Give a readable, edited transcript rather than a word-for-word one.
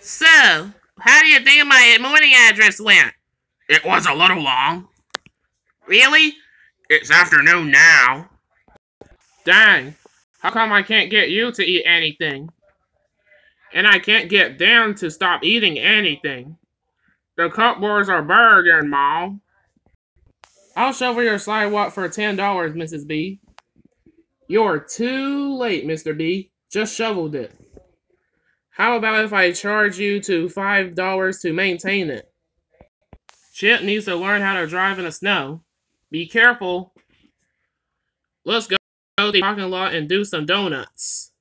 So, how do you think my morning address went? It was a little long. Really? It's afternoon now. Dang, how come I can't get you to eat anything? And I can't get them to stop eating anything. The cupboards are burning, Mom. I'll shovel your sidewalk for $10, Mrs. B. You're too late, Mr. B. Just shoveled it. How about if I charge you to $5 to maintain it? Chip needs to learn how to drive in the snow. Be careful. Let's go to the parking lot and do some donuts.